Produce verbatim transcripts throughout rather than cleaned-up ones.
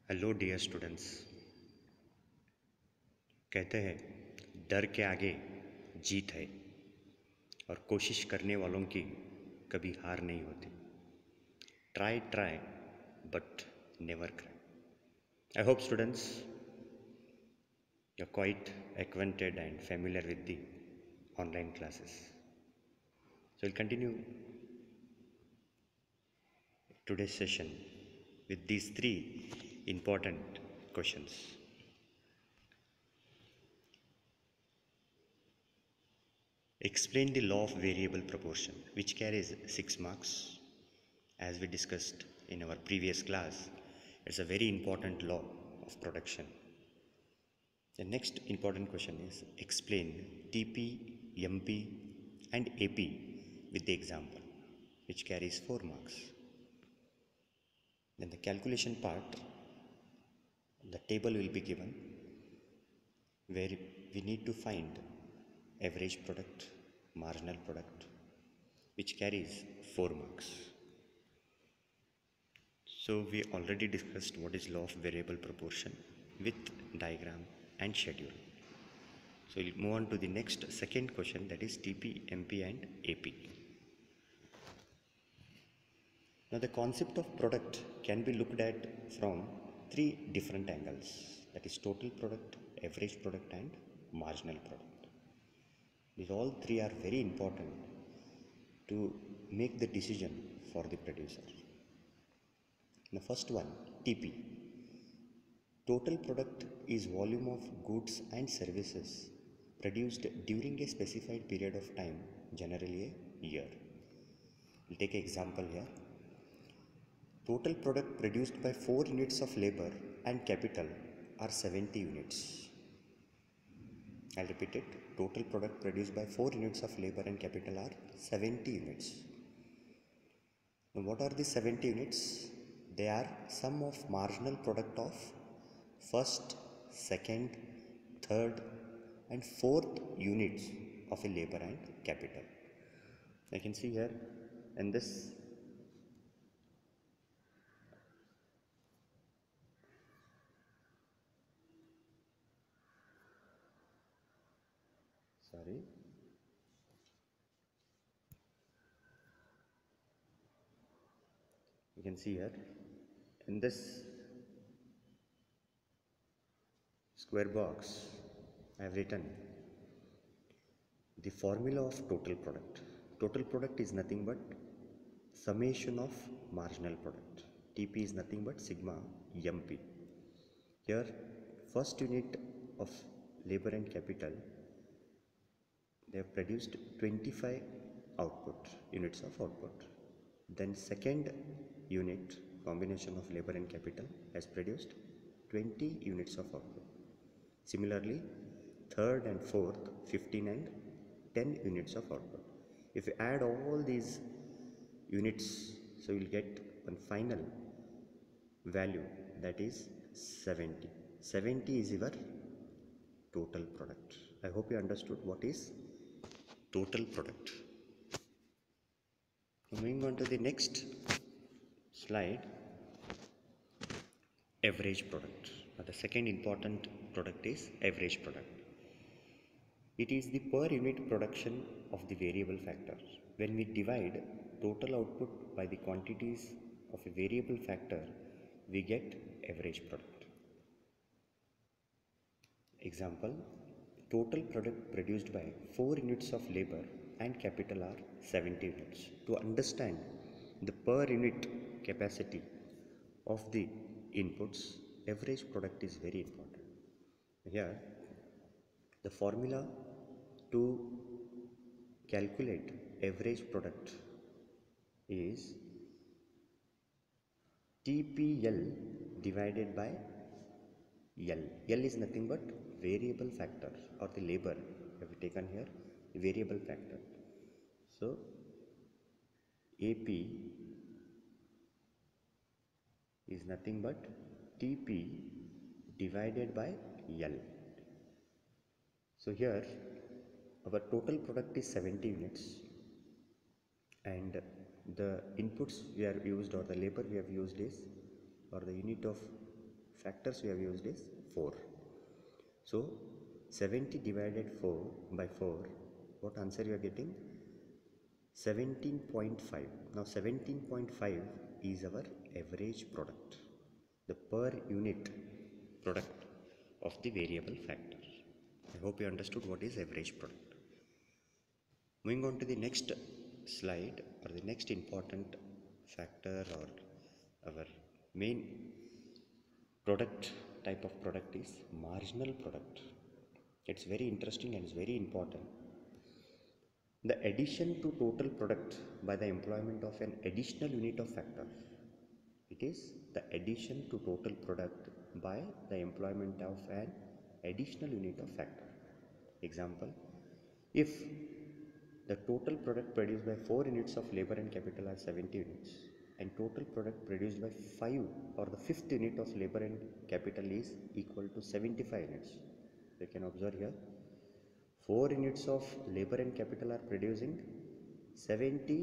Hello dear students. कहते हैं डर के आगे जीत है और कोशिश करने वालों की कभी हार नहीं होती। Try try but never cry. I hope students you are quite acquainted and familiar with the online classes. So we'll continue today's session with these three important questions. Explain the law of variable proportion, which carries six marks. As we discussed in our previous class, it's a very important law of production. The next important question is explain T P, M P and A P with the example, which carries four marks. Then the calculation part, the table will be given where we need to find average product, marginal product, which carries four marks. So we already discussed what is law of variable proportion with diagram and schedule. So we'll move on to the next second question, that is T P, M P and A P. Now the concept of product can be looked at from three different angles, that is total product, average product and marginal product. These all three are very important to make the decision for the producer. The first one, T P. Total product is volume of goods and services produced during a specified period of time, generally a year. We'll take an example here. Total product produced by four units of labor and capital are seventy units. I'll repeat it. Total product produced by four units of labor and capital are seventy units. Now what are the seventy units? They are sum of marginal product of first, second, third and fourth units of a labor and capital. I can see here in this sorry you can see here in this square box I have written the formula of total product. Total product is nothing but summation of marginal product. T P is nothing but sigma M P. Here first unit of labor and capital, they have produced twenty-five output units of output. Then second unit, combination of labor and capital, has produced twenty units of output. Similarly third and fourth, fifteen and ten units of output. If you add all these units, so you will get one final value, that is seventy. seventy is your total product. I hope you understood what is total product. Moving on to the next slide, average product. Now the second important product is average product. It is the per unit production of the variable factor. When we divide total output by the quantities of a variable factor, we get average product. Example, total product produced by four units of labor and capital are seventy units. To understand the per unit capacity of the inputs, average product is very important. Here the formula to calculate average product is T P L divided by L. L is nothing but variable factor, or the labor we have taken here, variable factor. So A P is nothing but T P divided by L. So here our total product is seventy units and the inputs we have used, or the labor we have used, is, or the unit of factors we have used is four. So seventy divided four by four, what answer you are getting? seventeen point five. Now seventeen point five is our average product, the per unit product of the variable factor. I hope you understood what is average product. Moving on to the next slide, or the next important factor, or our main product type of product is marginal product. It's very interesting and it's very important. The addition to total product by the employment of an additional unit of factor. It is the addition to total product by the employment of an additional unit of factor. Example, if the total product produced by four units of labor and capital are seventy units, and total product produced by five or the fifth unit of labor and capital is equal to seventy-five units. You can observe here, four units of labor and capital are producing seventy,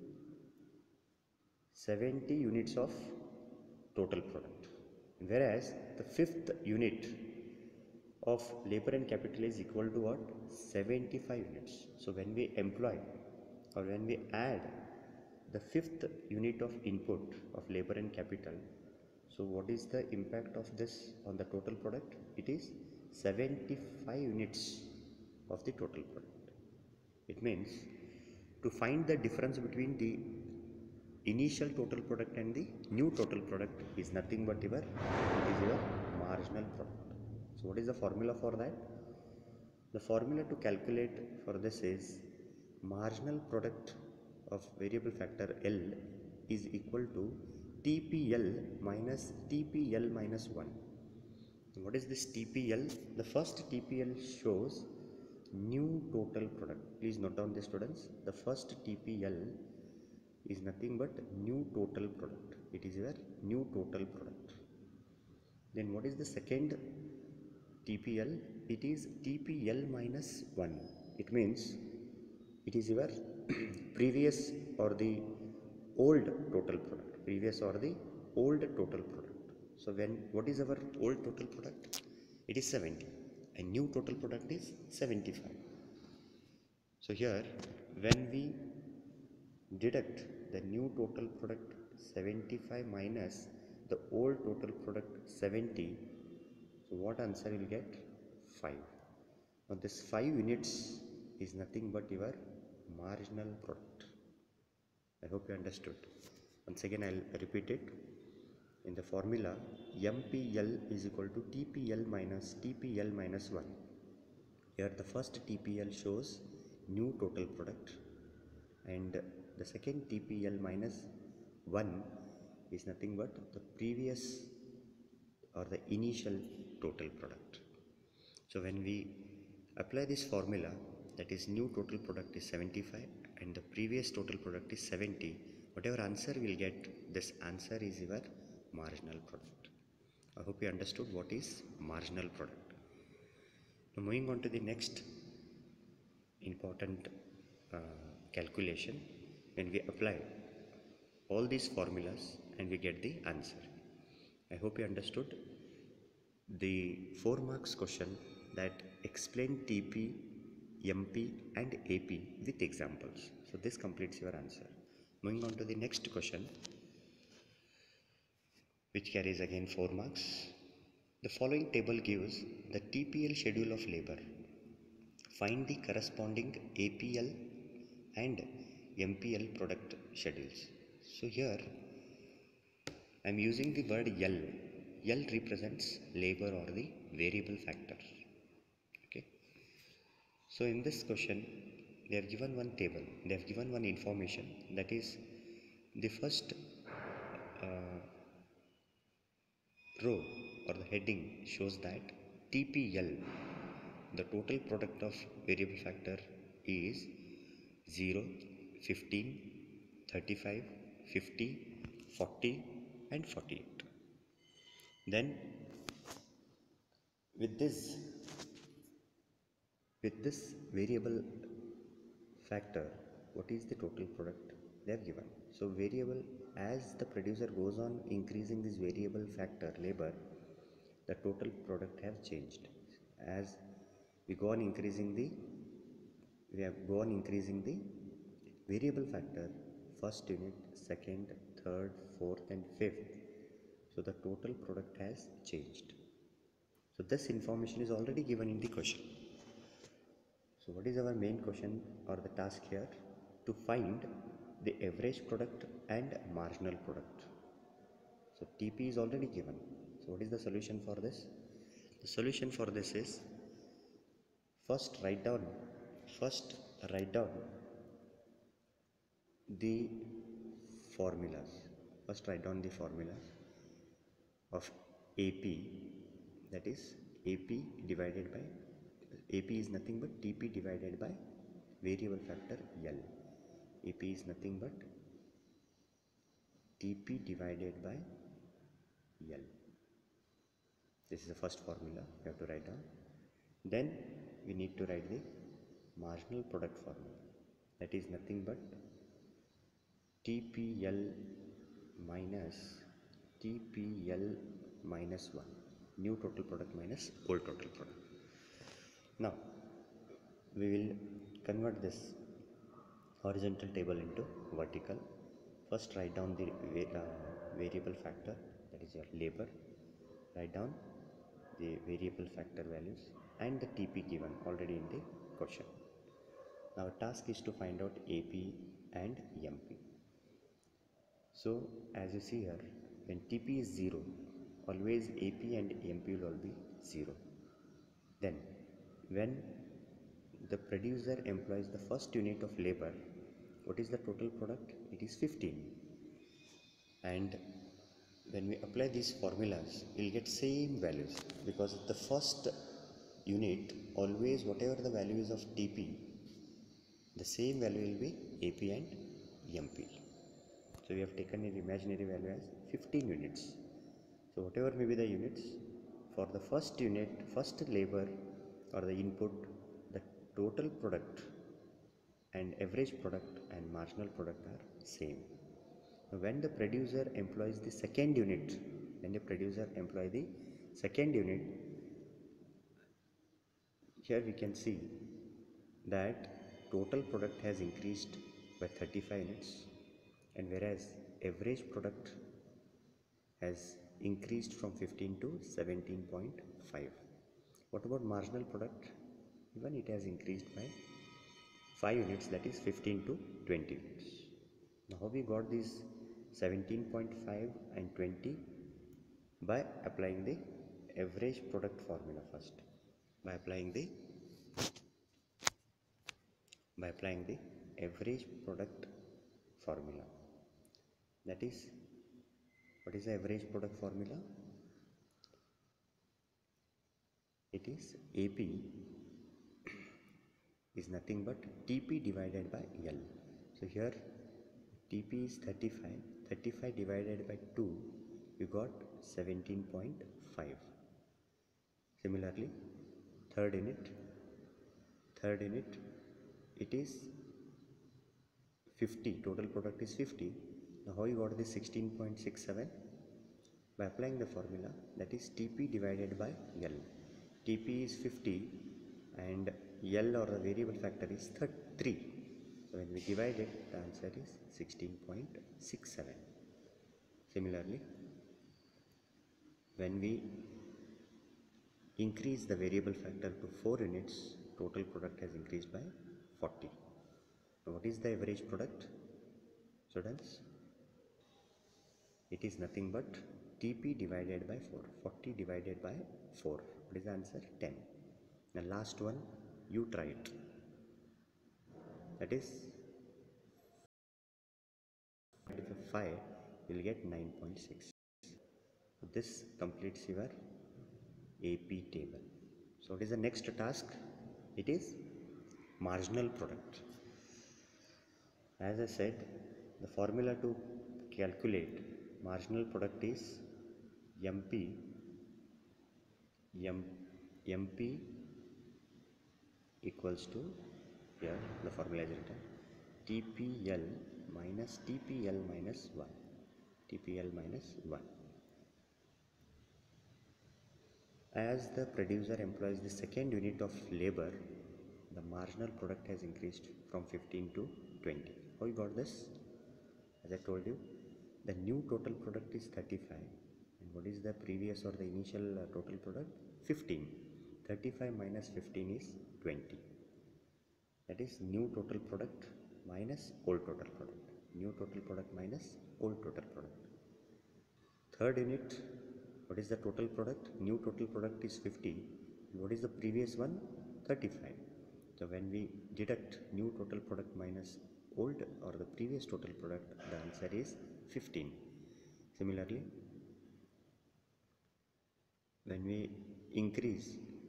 seventy units of total product, whereas the fifth unit of labor and capital is equal to what? seventy-five units. So when we employ, or when we add the fifth unit of input of labor and capital, so what is the impact of this on the total product? It is seventy-five units of the total product. It means to find the difference between the initial total product and the new total product is nothing but your, it is your marginal product. So what is the formula for that? The formula to calculate for this is marginal product of variable factor L is equal to T P L minus T P L minus one. What is this T P L? The first T P L shows new total product. Please note down this, students. The first T P L is nothing but new total product. It is your new total product. Then what is the second T P L? It is T P L minus one. It means it is your previous or the old total product. Previous or the old total product. So when, what is our old total product? It is seventy. And new total product is seventy-five. So here, when we deduct the new total product seventy-five minus the old total product seventy, so what answer you will get? five. Now this five units is nothing but your marginal product. I hope you understood. Once again I will repeat it. In the formula, M P L is equal to T P L minus T P L minus one. Here the first T P L shows new total product, and the second T P L minus one is nothing but the previous or the initial total product. So when we apply this formula, that is new total product is seventy-five and the previous total product is seventy, whatever answer we will get, this answer is your marginal product. I hope you understood what is marginal product. Now moving on to the next important uh, calculation, when we apply all these formulas and we get the answer. I hope you understood the four marks question that explain T P, M P and A P with examples. So this completes your answer. Moving on to the next question, which carries again four marks. The following table gives the T P L schedule of labor. Find the corresponding A P L and M P L product schedules. So here I am using the word L. L represents labor or the variable factor. Okay. So in this question, they have given one table. They have given one information, that is the first uh, row or the heading shows that T P L, the total product of variable factor, is zero, fifteen, thirty-five, fifty, forty and forty-eight. Then with this with this variable factor, what is the total product they have given? So variable, as the producer goes on increasing this variable factor labor, the total product have changed. As we go on increasing the we have gone increasing the variable factor, first unit, second, third, fourth and fifth. So the total product has changed. So this information is already given in the question. So what is our main question or the task here? To find the average product and marginal product. So T P is already given. So what is the solution for this? The solution for this is, first write down first write down the formulas. First write down the formulas of A P, that is A P divided by, A P is nothing but T P divided by variable factor L. A P is nothing but T P divided by L. This is the first formula we have to write down. Then we need to write the marginal product formula, that is nothing but T P L minus T P L minus one, new total product minus old total product. Now we will convert this horizontal table into vertical. First write down the uh, variable factor, that is your labor. Write down the variable factor values and the T P given already in the question. Now our task is to find out A P and M P. So as you see here, when T P is zero, always A P and M P will all be zero. Then when the producer employs the first unit of labor, what is the total product? It is fifteen. And when we apply these formulas, we will get same values, because the first unit, always whatever the value is of T P, the same value will be A P and M P. So we have taken an imaginary value as fifteen units. So whatever may be the units, for the first unit, first labor or the input, the total product and average product and marginal product are same. Now when the producer employs the second unit, when the producer employ the second unit, here we can see that total product has increased by thirty-five units, and whereas average product has increased from fifteen to seventeen point five. What about marginal product? Even it has increased by five units, that is fifteen to twenty units. Now how we got these seventeen point five and twenty? By applying the average product formula first. By applying the by applying the average product formula. That is, what is the average product formula? It is A P is nothing but T P divided by L. So here T P is thirty-five, thirty-five divided by two, you got seventeen point five. Similarly, third unit, third unit, it is fifty, total product is fifty. Now how you got this sixteen point six seven? By applying the formula, that is T P divided by L. T P is fifty and L or the variable factor is three. So when we divide it, the answer is sixteen point six seven. Similarly, when we increase the variable factor to four units, total product has increased by forty. Now what is the average product, students? It is nothing but T P divided by four. forty divided by four. What is the answer? ten. The last one, you try it. That is five, you will get nine point six. So this completes your A P table. So what is the next task? It is marginal product. As I said, the formula to calculate marginal product is M P M, MP equals to, here the formula is written, T P L minus T P L minus one. T P L minus one. As the producer employs the second unit of labor, the marginal product has increased from fifteen to twenty. How you got this? As I told you, the new total product is thirty-five. And what is the previous or the initial uh, total product? fifteen. thirty-five minus fifteen is twenty. That is new total product minus old total product. New total product minus old total product. Third unit, what is the total product? New total product is fifty. What is the previous one? thirty-five. So when we deduct new total product minus old or the previous total product, the answer is fifteen. Similarly, when we increase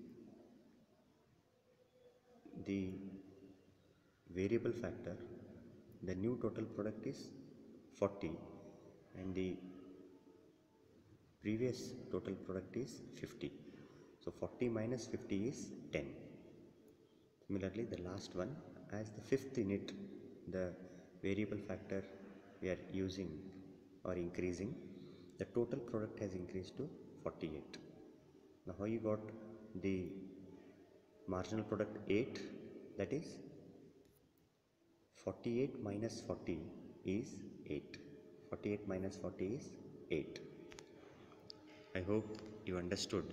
the variable factor, the new total product is forty and the previous total product is fifty. So forty minus fifty is ten. Similarly, the last one, as the fifth unit, the variable factor we are using or increasing, the total product has increased to forty-eight. Now how you got the marginal product eight? That is forty-eight minus forty is eight. forty-eight minus forty is eight. I hope you understood.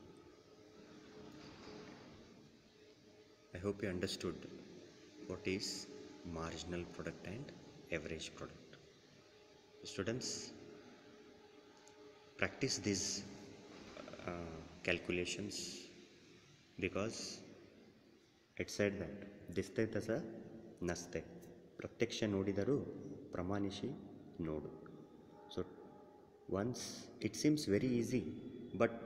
I hope you understood what is marginal product and average product. Students, practice these uh, calculations, because it said that ದಿಸ್ತೆ ತಸ ನಸ್ತೆ ಪ್ರತ್ಯಕ್ಷ ನೋಡಿದರೂ ಪ್ರಮಾಣಿಸಿ ನೋಡು. So once it seems very easy, but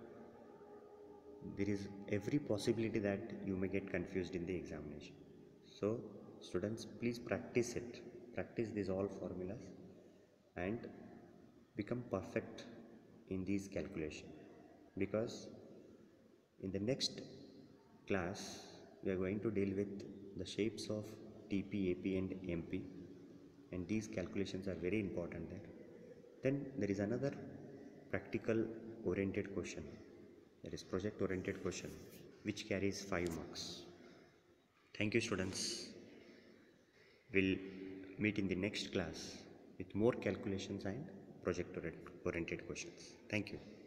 there is every possibility that you may get confused in the examination. So students, please practice it. Practice these all formulas and become perfect in these calculations, because in the next class we are going to deal with the shapes of T P, A P and M P, and these calculations are very important there. Then there is another practical oriented question, that is project oriented question, which carries five marks. Thank you students. We'll meet in the next class with more calculations and project oriented questions. Thank you.